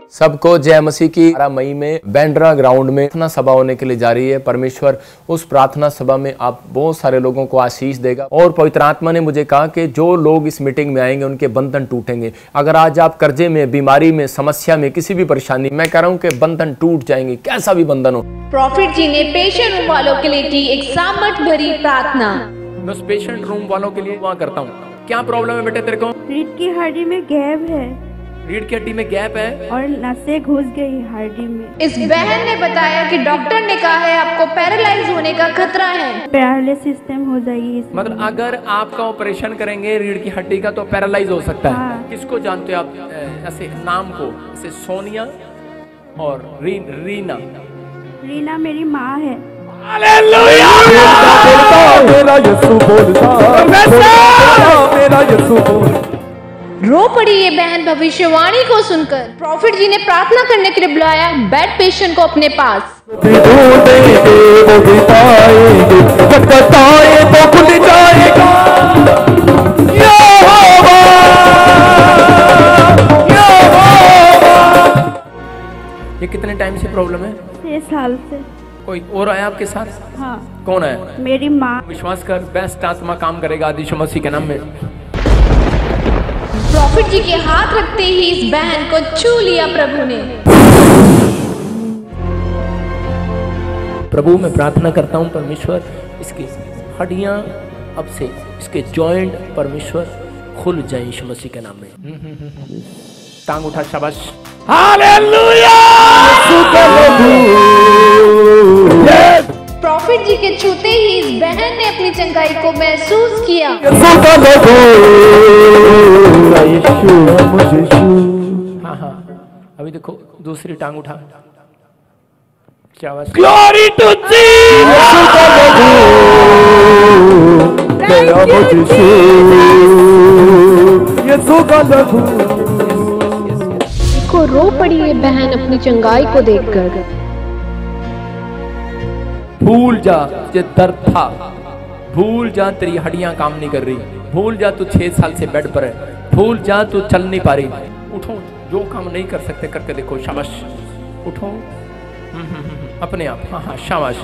सबको जय मसीह की। 12 मई में बैंड्रा ग्राउंड में प्रार्थना सभा होने के लिए जा रही है। परमेश्वर उस प्रार्थना सभा में आप बहुत सारे लोगों को आशीष देगा। और पवित्र आत्मा ने मुझे कहा कि जो लोग इस मीटिंग में आएंगे उनके बंधन टूटेंगे। अगर आज आप कर्जे में, बीमारी में, समस्या में, किसी भी परेशानी, मैं कह रहा हूँ कि बंधन टूट जाएंगे, कैसा भी बंधन हो। प्रॉफिट जी ने पेशेंट रूम वालों के लिए की एक सामर्थ भरी प्रार्थना। मैं उस पेशेंट रूम वालों के लिए वहाँ करता हूँ। क्या प्रॉब्लम है बेटे तेरे को? रीढ़ की हड्डी में गैप है। रीढ़ की हड्डी में गैप है और नसें घुस गई हड्डी में। इस बहन ने बताया कि डॉक्टर ने कहा है आपको पैरालाइज होने का खतरा है। पैरालिसिस हो जाएगी। मतलब अगर आपका ऑपरेशन करेंगे रीढ़ की हड्डी का तो पैरालाइज हो सकता है। हाँ। किसको जानते हो आप ऐसे नाम को? ऐसे सोनिया और रीना। रीना मेरी माँ है। हालेलुया! मेरा यीशु बोलता, मेरा यीशु बोलता। रो पड़ी ये बहन भविष्यवाणी को सुनकर। प्रॉफिट जी ने प्रार्थना करने के लिए बुलाया बेड पेशेंट को अपने पास। ये कितने टाइम से प्रॉब्लम है? 6 साल से। कोई और आया आपके साथ? हाँ। कौन है? मेरी माँ। विश्वास कर, बेस्ट आत्मा काम करेगा यीशु मसीह के नाम में। प्रॉफिट जी के हाथ रखते ही इस बहन को छू लिया प्रभु ने। प्रभु मैं प्रार्थना करता हूँ परमेश्वर, इसकी हड्डियाँ अब से, इसके जॉइंट परमेश्वर खुल जाए यीशु मसीह के नाम में। टांग उठा, शाबाश। हालेलुया! प्रॉफिट जी के छूते ही इस बहन ने अपनी चंगाई को महसूस किया। हाँ, अभी देखो दूसरी टांग उठा। ग्लोरी टू देखो रो पड़ी ये बहन अपनी चंगाई को देखकर। भूल जा ये दर्द था, भूल जा तेरी हड्डियां काम नहीं कर रही, भूल जा तू 6 साल से बेड पर है, भूल जा तू चल नहीं पा रही। उठो, जो काम नहीं कर सकते करके देखो। शाबाश, उठो। अपने आप। हाँ, शाबाश।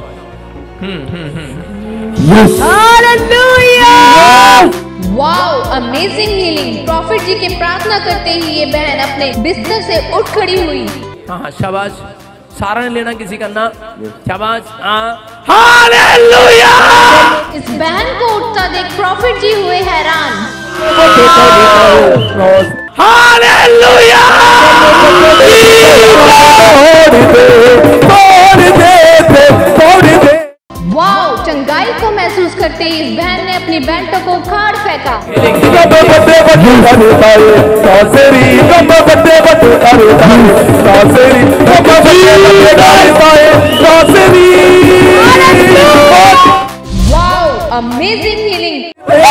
Wow, amazing healing. Prophet ji के प्रार्थना करते ही ये बहन अपने बिस्तर से उठ खड़ी हुई। हाँ, शाबाश। सारा ने लेना किसी का ना। शाबाश। हालेलुया! इस बहन को उठता देख प्रॉफिट जी हुए हैरान। हालेलुया! वाओ, चंगाई को महसूस करते ही इस बहन ने अपनी बेल्टों को उखाड़ फेंका। Wow, amazing healing.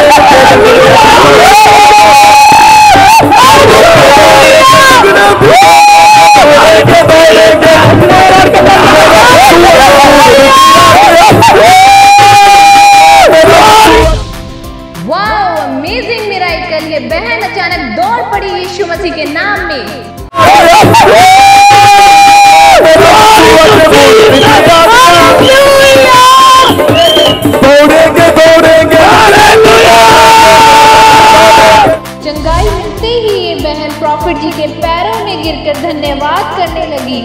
Wow, amazing miracle. ये बहन अचानक दौड़ पड़ी यीशु मसीह के नाम में। चंगाई मिलते ही ये बहन प्रॉफिट जी के पैरों में गिरकर धन्यवाद करने लगी।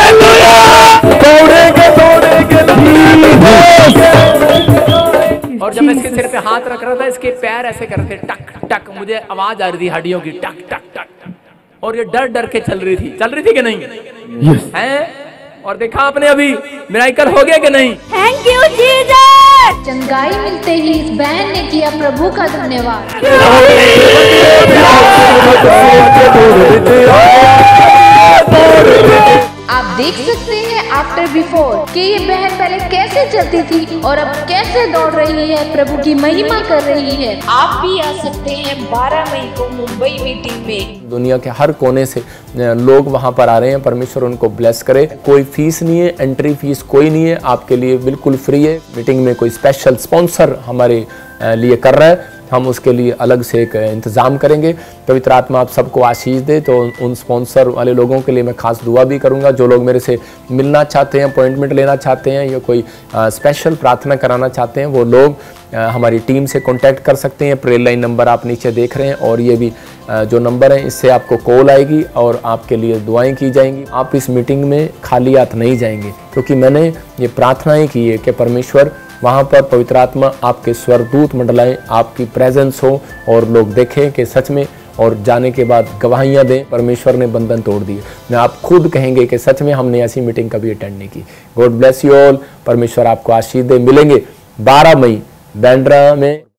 और जब मैं इसके सिर पे हाथ रख रहा था, इसके पैर ऐसे कर रहे थे, टक टक। मुझे आवाज आ रही थी हड्डियों की, टक टक टक। और ये डर डर के चल रही थी कि नहीं? हैं? और देखा आपने अभी मिराकल हो गया कि नहीं? Thank you Jesus. चंगाई मिलते ही इस बहन ने किया प्रभु का धन्यवाद। आप देख सकते हैं आफ्टर बिफोर कि ये बहन पहले कैसे चलती थी और अब कैसे दौड़ रही है, प्रभु की महिमा कर रही है। आप भी आ सकते हैं 12 मई को मुंबई मीटिंग में। दुनिया के हर कोने से लोग वहां पर आ रहे हैं। परमेश्वर उनको ब्लेस करे। कोई फीस नहीं है, एंट्री फीस कोई नहीं है, आपके लिए बिल्कुल फ्री है। मीटिंग में कोई स्पेशल स्पॉन्सर हमारे लिए कर रहा है। हम उसके लिए अलग से एक इंतज़ाम करेंगे। पवित्र आत्मा आप सबको आशीष दे। तो उन स्पॉन्सर वाले लोगों के लिए मैं खास दुआ भी करूंगा, जो लोग मेरे से मिलना चाहते हैं, अपॉइंटमेंट लेना चाहते हैं या कोई स्पेशल प्रार्थना कराना चाहते हैं, वो लोग हमारी टीम से कांटेक्ट कर सकते हैं। प्रेयर लाइन नंबर आप नीचे देख रहे हैं, और ये भी जो नंबर है इससे आपको कॉल आएगी और आपके लिए दुआएं की जाएंगी। आप इस मीटिंग में खाली हाथ नहीं जाएंगे, क्योंकि मैंने ये प्रार्थनाएं की है कि परमेश्वर वहाँ पर पवित्र आत्मा आपके स्वरदूत मंडलाएं, आपकी प्रेजेंस हो और लोग देखें कि सच में, और जाने के बाद गवाहियाँ दें परमेश्वर ने बंधन तोड़ दिए। मैं आप खुद कहेंगे कि सच में हमने ऐसी मीटिंग कभी अटेंड नहीं की। God bless you all. परमेश्वर आपको आशीष दे। मिलेंगे 12 मई बांद्रा में।